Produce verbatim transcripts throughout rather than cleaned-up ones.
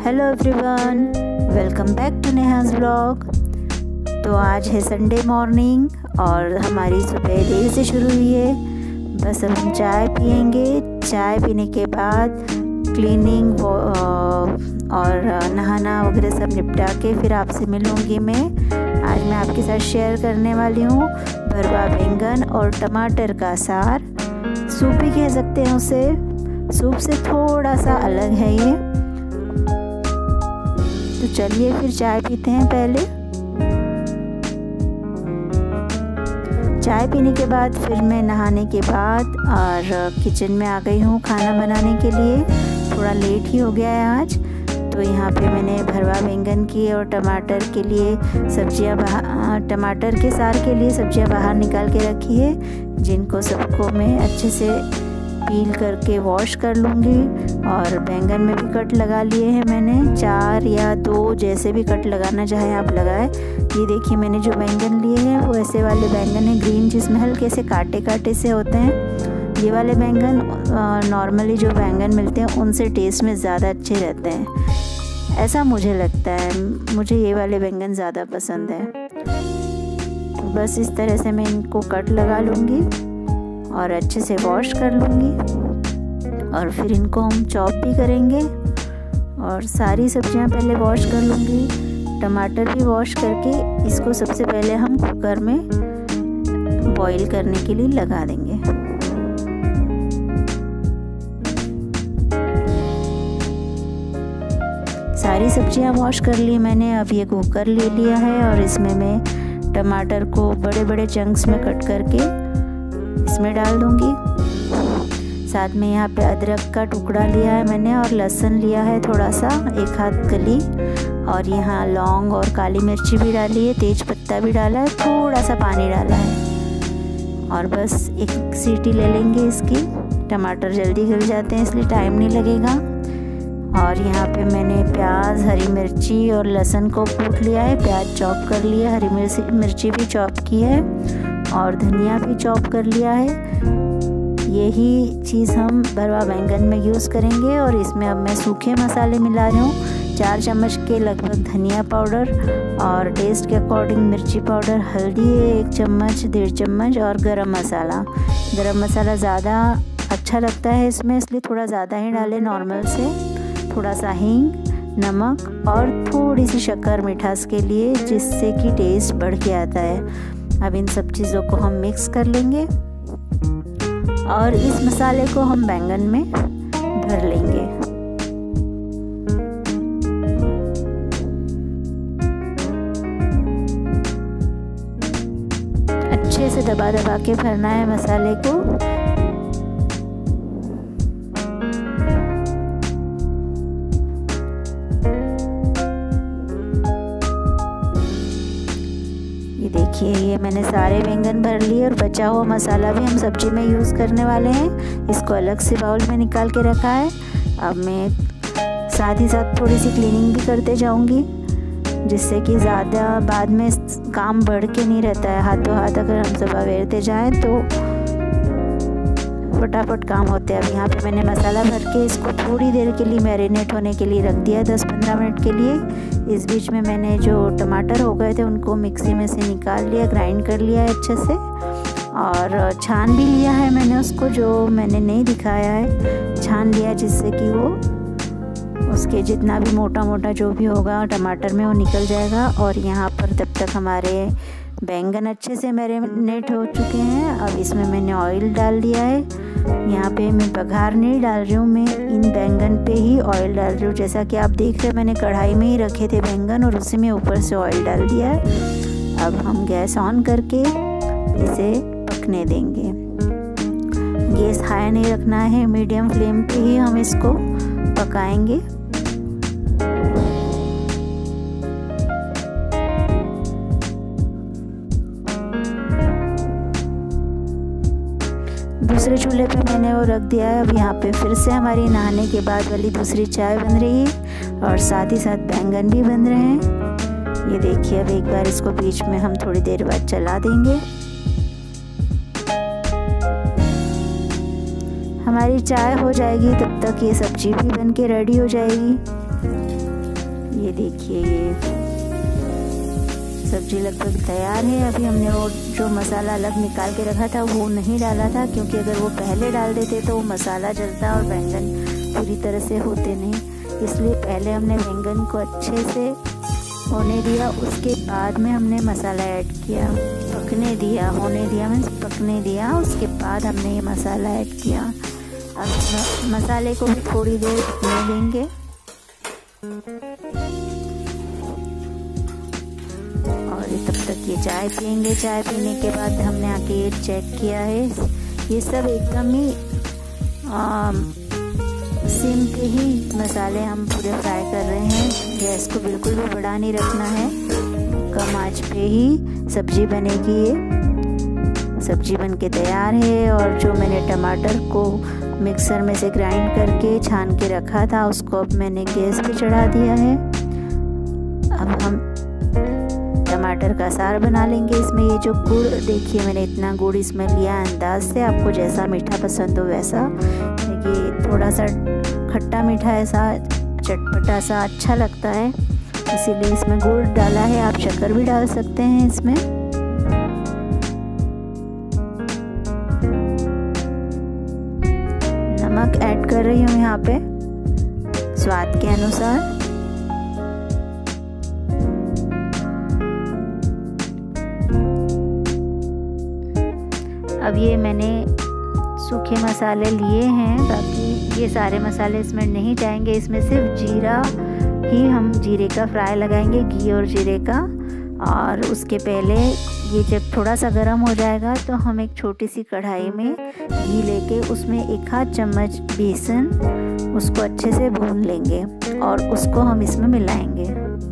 Hello everyone, welcome back to Neha's vlog. तो आज है संडे मॉर्निंग और हमारी सुबह देर से शुरू हुई है। बस अब हम चाय पियेंगे। चाय पीने के बाद क्लीनिंग और नहाना वगैरह सब निपटा के फिर आपसे मिलूँगी मैं। आज मैं आपके साथ शेयर करने वाली हूँ भरवा बैंगन और टमाटर का सार। सूप भी कह सकते हैं उसे, सूप से थोड़ा सा अलग है ये। तो चलिए फिर चाय पीते हैं। पहले चाय पीने के बाद फिर मैं नहाने के बाद और किचन में आ गई हूँ खाना बनाने के लिए। थोड़ा लेट ही हो गया है आज। तो यहाँ पे मैंने भरवा बैंगन की और टमाटर के लिए सब्जियाँ बाहर टमाटर के सार के लिए सब्जियाँ बाहर निकाल के रखी है, जिनको सबको मैं अच्छे से पील करके वॉश कर लूँगी। और बैंगन में भी कट लगा लिए हैं मैंने, चार या दो जैसे भी कट लगाना चाहे आप लगाएं। ये देखिए मैंने जो बैंगन लिए हैं वो ऐसे वाले बैंगन हैं ग्रीन, जिसमें हल्के से कांटे कांटे से होते हैं। ये वाले बैंगन नॉर्मली जो बैंगन मिलते हैं उनसे टेस्ट में ज़्यादा अच्छे रहते हैं, ऐसा मुझे लगता है। मुझे ये वाले बैंगन ज़्यादा पसंद है। तो बस इस तरह से मैं इनको कट लगा लूँगी और अच्छे से वॉश कर लूँगी और फिर इनको हम चॉप भी करेंगे। और सारी सब्जियां पहले वॉश कर लूँगी। टमाटर भी वॉश करके इसको सबसे पहले हम कुकर में बॉईल करने के लिए लगा देंगे। सारी सब्जियां वॉश कर ली मैंने। अब ये कुकर ले लिया है और इसमें मैं टमाटर को बड़े बड़े चंक्स में कट करके इसमें डाल दूंगी। साथ में यहाँ पे अदरक का टुकड़ा लिया है मैंने और लहसुन लिया है थोड़ा सा, एक हाथ कली। और यहाँ लौंग और काली मिर्ची भी डाली है, तेज पत्ता भी डाला है, थोड़ा सा पानी डाला है। और बस एक सीटी ले लेंगे इसकी। टमाटर जल्दी गल जाते हैं इसलिए टाइम नहीं लगेगा। और यहाँ पे मैंने प्याज, हरी मिर्ची और लहसुन को कूट लिया है। प्याज चॉप कर लिया, हरी मिर्ची मिर्ची भी चॉप की है और धनिया भी चॉप कर लिया है। यही चीज़ हम भरवा बैंगन में यूज़ करेंगे। और इसमें अब मैं सूखे मसाले मिला रही हूँ। चार चम्मच के लगभग धनिया पाउडर और टेस्ट के अकॉर्डिंग मिर्ची पाउडर, हल्दी एक चम्मच, डेढ़ चम्मच और गरम मसाला। गरम मसाला ज़्यादा अच्छा लगता है इसमें, इसलिए थोड़ा ज़्यादा ही डालें नॉर्मल से। थोड़ा सा हींग, नमक और थोड़ी सी शक्कर मिठास के लिए, जिससे कि टेस्ट बढ़ के आता है। अब इन सब चीज़ों को हम मिक्स कर लेंगे और इस मसाले को हम बैंगन में भर लेंगे। अच्छे से दबा दबा के भरना है मसाले को। ये देखिए ये मैंने सारे बैंगन भर लिए और बचा हुआ मसाला भी हम सब्जी में यूज़ करने वाले हैं। इसको अलग से बाउल में निकाल के रखा है। अब मैं साथ ही साथ थोड़ी सी क्लीनिंग भी करते जाऊंगी, जिससे कि ज़्यादा बाद में काम बढ़ के नहीं रहता है। हाथों हाथ अगर हम सब अवेरते जाएँ तो फटाफट काम होते हैं। अब यहाँ पे मैंने मसाला भर के इसको थोड़ी देर के लिए मैरिनेट होने के लिए रख दिया, दस पंद्रह मिनट के लिए। इस बीच में मैंने जो टमाटर हो गए थे उनको मिक्सी में से निकाल लिया, ग्राइंड कर लिया है अच्छे से। और छान भी लिया है मैंने उसको, जो मैंने नहीं दिखाया है, छान लिया जिससे कि वो उसके जितना भी मोटा मोटा जो भी होगा टमाटर में वो निकल जाएगा। और यहाँ पर तब तक हमारे बैंगन अच्छे से मैरिनेट हो चुके हैं। अब इसमें मैंने ऑयल डाल दिया है। यहाँ पे मैं बघार नहीं डाल रही हूँ, मैं इन बैंगन पे ही ऑयल डाल रही हूँ। जैसा कि आप देख रहे हैं मैंने कढ़ाई में ही रखे थे बैंगन और उसी में ऊपर से ऑयल डाल दिया है। अब हम गैस ऑन करके इसे पकने देंगे। गैस हाई नहीं रखना है, मीडियम फ्लेम पे ही हम इसको पकाएंगे। दूसरे चूल्हे पे मैंने वो रख दिया है। अब यहाँ पे फिर से हमारी नहाने के बाद वाली दूसरी चाय बन रही है और साथ ही साथ बैंगन भी बन रहे हैं। ये देखिए अब एक बार इसको बीच में हम थोड़ी देर बाद चला देंगे। हमारी चाय हो जाएगी, तब तक ये सब्जी भी बन के रेडी हो जाएगी। ये देखिए, ये सब्जी लगभग तैयार है। अभी हमने वो जो मसाला अलग निकाल के रखा था वो नहीं डाला था, क्योंकि अगर वो पहले डाल देते तो वो मसाला जलता और बैंगन पूरी तरह से होते नहीं। इसलिए पहले हमने बैंगन को अच्छे से होने दिया, उसके बाद में हमने मसाला ऐड किया, पकने दिया, होने दिया मीन्स पकने दिया, उसके बाद हमने ये मसाला ऐड किया। अब मसाले को भी थोड़ी देर पकने देंगे। और तब तक ये चाय पियेंगे। चाय पीने के बाद हमने आके ये चेक किया है, ये सब एकदम ही सिम पे ही मसाले हम पूरे फ्राई कर रहे हैं। गैस को बिल्कुल भी बढ़ा नहीं रखना है, कम आंच पे ही सब्जी बनेगी। ये सब्जी बन के तैयार है। और जो मैंने टमाटर को मिक्सर में से ग्राइंड करके छान के रखा था, उसको अब मैंने गैस पे चढ़ा दिया है। अब हम टमाटर का अचार बना लेंगे। इसमें ये जो गुड़ देखिए, मैंने इतना गुड़ इसमें लिया अंदाज से, आपको जैसा मीठा पसंद हो वैसा। ये थोड़ा सा खट्टा मीठा ऐसा चटपटा सा अच्छा लगता है, इसीलिए इसमें गुड़ डाला है। आप शक्कर भी डाल सकते हैं इसमें। नमक ऐड कर रही हूँ यहाँ पे स्वाद के अनुसार। अब ये मैंने सूखे मसाले लिए हैं, बाकी ये सारे मसाले इसमें नहीं जाएंगे। इसमें सिर्फ जीरा ही, हम जीरे का फ्राई लगाएंगे, घी और जीरे का। और उसके पहले ये जब थोड़ा सा गर्म हो जाएगा तो हम एक छोटी सी कढ़ाई में घी लेके उसमें एक आध चम्मच बेसन, उसको अच्छे से भून लेंगे और उसको हम इसमें मिलाएंगे।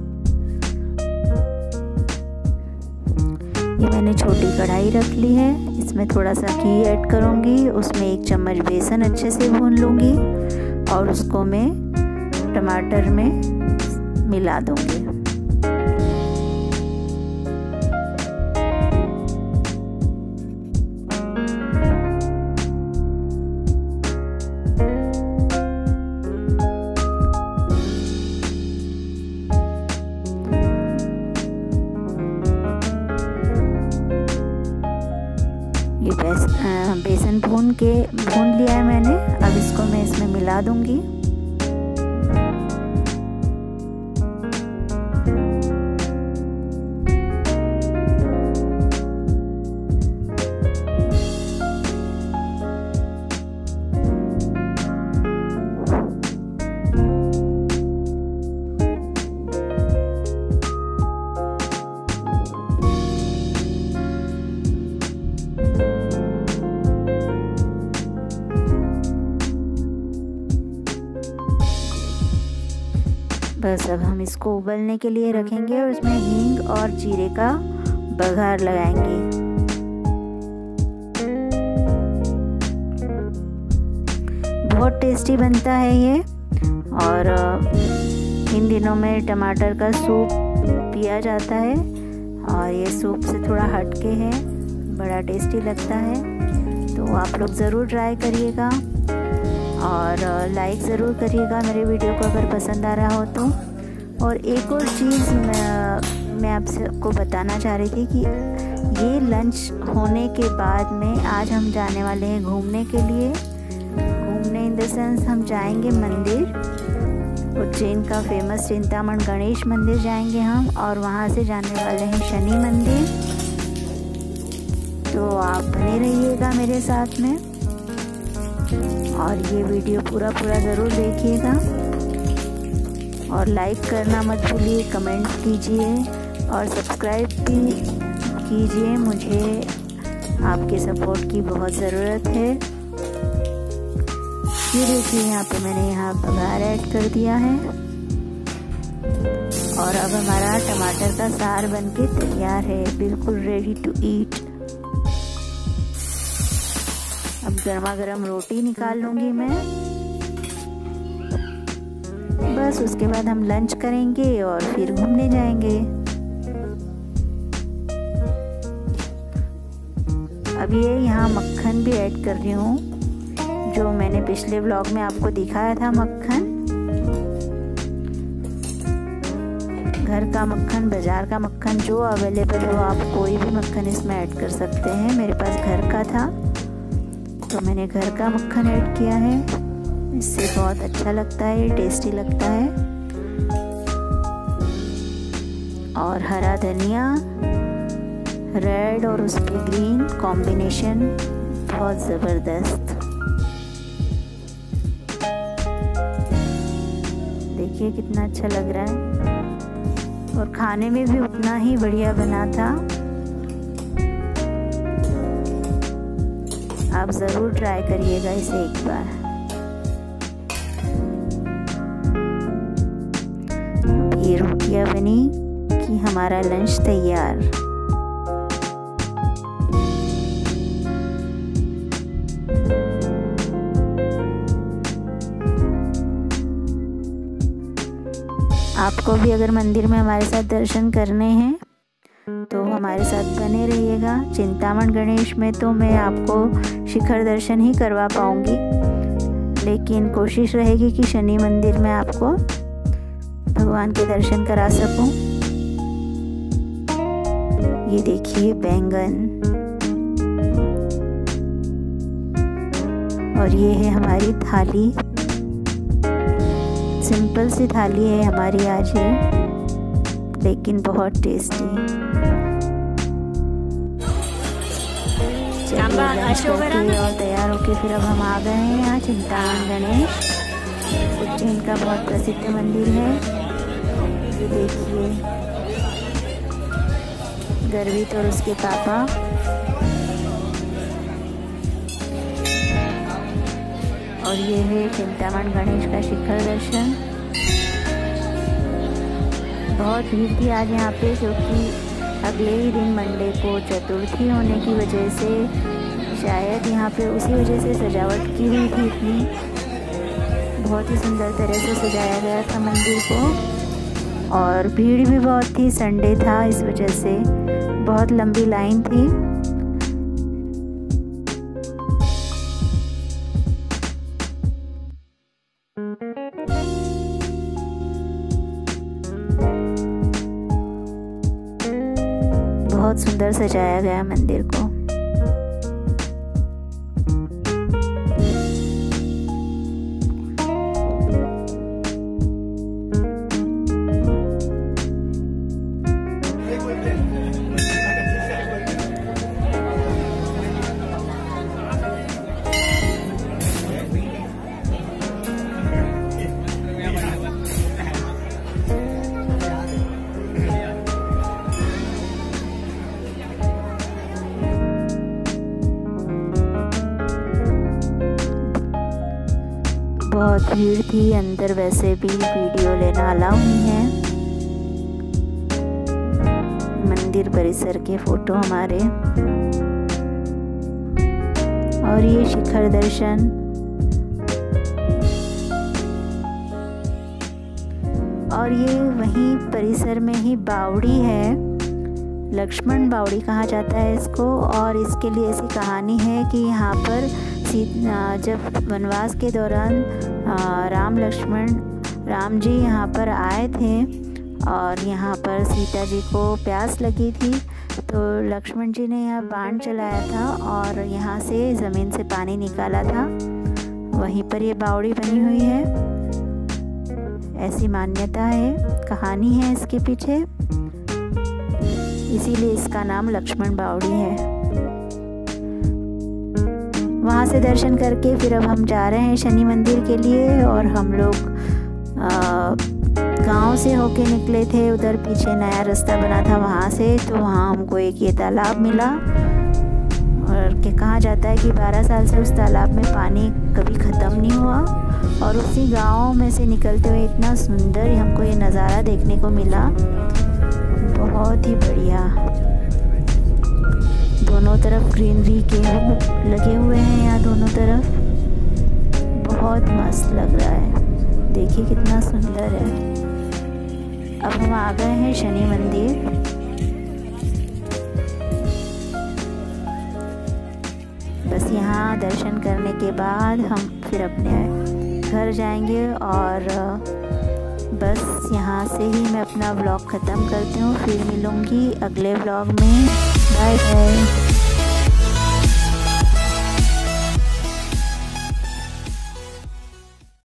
ये मैंने छोटी कढ़ाई रख ली है, इसमें थोड़ा सा घी ऐड करूँगी, उसमें एक चम्मच बेसन अच्छे से भून लूँगी और उसको मैं टमाटर में मिला दूँगी। ये बेसन भून के भून लिया है मैंने। अब इसको मैं इसमें मिला दूंगी। बस अब हम इसको उबलने के लिए रखेंगे और इसमें हींग और जीरे का बघार लगाएंगे। बहुत टेस्टी बनता है ये। और इन दिनों में टमाटर का सूप पिया जाता है और ये सूप से थोड़ा हटके है, बड़ा टेस्टी लगता है। तो आप लोग ज़रूर ट्राई करिएगा और लाइक ज़रूर करिएगा मेरे वीडियो को अगर पसंद आ रहा हो तो। और एक और चीज़ मैं मैं आपसे को बताना चाह रही थी कि ये लंच होने के बाद में आज हम जाने वाले हैं घूमने के लिए। घूमने इन द सेंस हम जाएंगे मंदिर, उज्जैन का फेमस चिंतामण गणेश मंदिर जाएंगे हम, और वहाँ से जाने वाले हैं शनि मंदिर। तो आप बने रहिएगा मेरे साथ में और ये वीडियो पूरा पूरा ज़रूर देखिएगा और लाइक करना मत भूलिए, कमेंट कीजिए और सब्सक्राइब भी कीजिए। मुझे आपके सपोर्ट की बहुत ज़रूरत है। ये देखिए यहाँ पे मैंने यहाँ बघार ऐड कर दिया है और अब हमारा टमाटर का सार बनके तैयार है, बिल्कुल रेडी टू ईट। अब गर्मा गर्म रोटी निकाल लूँगी मैं। बस उसके बाद हम लंच करेंगे और फिर घूमने जाएंगे। अब ये यहाँ मक्खन भी ऐड कर रही हूँ, जो मैंने पिछले व्लॉग में आपको दिखाया था मक्खन। घर का मक्खन, बाज़ार का मक्खन जो अवेलेबल हो, आप कोई भी मक्खन इसमें ऐड कर सकते हैं। मेरे पास घर का था तो मैंने घर का मक्खन ऐड किया है। इससे बहुत अच्छा लगता है, टेस्टी लगता है। और हरा धनिया, रेड और उस पे ग्रीन कॉम्बिनेशन बहुत ज़बरदस्त। देखिए कितना अच्छा लग रहा है और खाने में भी उतना ही बढ़िया बना था। आप ज़रूर ट्राई करिएगा इसे एक बार। ये रोटियां बनी कि हमारा लंच तैयार। आपको भी अगर मंदिर में हमारे साथ दर्शन करने हैं तो हमारे साथ बने रहिएगा। चिंतामण गणेश में तो मैं आपको शिखर दर्शन ही करवा पाऊंगी, लेकिन कोशिश रहेगी कि शनि मंदिर में आपको भगवान के दर्शन करा सकूं। ये देखिए बैंगन, और ये है हमारी थाली। सिंपल सी थाली है हमारी आज ये, लेकिन बहुत टेस्टी। चलिए और तैयार होके फिर अब हम आ गए हैं यहाँ चिंतामण गणेश। उज्जैन का बहुत प्रसिद्ध मंदिर है। ये देखिए गर्वित और उसके पापा। और ये है चिंतामण गणेश का शिखर दर्शन। बहुत भीड़ थी आज यहाँ पे, क्योंकि अगले ही दिन मंडे को चतुर्थी होने की वजह से शायद यहाँ पे उसी वजह से सजावट की हुई थी इतनी। बहुत ही सुंदर तरह से सजाया गया था मंदिर को, और भीड़ भी बहुत थी, संडे था इस वजह से बहुत लंबी लाइन थी। बहुत सुंदर सजाया गया मंदिर को। बहुत भीड़ थी अंदर, वैसे भी वीडियो लेना अलाउ नहीं है। मंदिर परिसर के फोटो हमारे, और ये शिखर दर्शन। और ये वहीं परिसर में ही बावड़ी है, लक्ष्मण बावड़ी कहा जाता है इसको। और इसके लिए ऐसी कहानी है कि यहाँ पर जब वनवास के दौरान राम लक्ष्मण राम जी यहाँ पर आए थे और यहाँ पर सीता जी को प्यास लगी थी, तो लक्ष्मण जी ने यहाँ बाण चलाया था और यहाँ से ज़मीन से पानी निकाला था। वहीं पर ये बावड़ी बनी हुई है, ऐसी मान्यता है, कहानी है इसके पीछे, इसीलिए इसका नाम लक्ष्मण बावड़ी है। वहाँ से दर्शन करके फिर अब हम जा रहे हैं शनि मंदिर के लिए। और हम लोग गांव से होके निकले थे, उधर पीछे नया रास्ता बना था वहाँ से, तो वहाँ हमको एक ये तालाब मिला। और कि कहा जाता है कि बारह साल से उस तालाब में पानी कभी ख़त्म नहीं हुआ। और उसी गांव में से निकलते हुए इतना सुंदर हमको ये नज़ारा देखने को मिला, बहुत ही बढ़िया। दोनों तरफ ग्रीनरी के लगे हुए हैं, यहाँ दोनों तरफ बहुत मस्त लग रहा है। देखिए कितना सुंदर है। अब हम आ गए हैं शनि मंदिर। बस यहाँ दर्शन करने के बाद हम फिर अपने घर जाएंगे और बस यहाँ से ही मैं अपना व्लॉग ख़त्म करती हूँ। फिर मिलूँगी अगले व्लॉग में। Bye bye.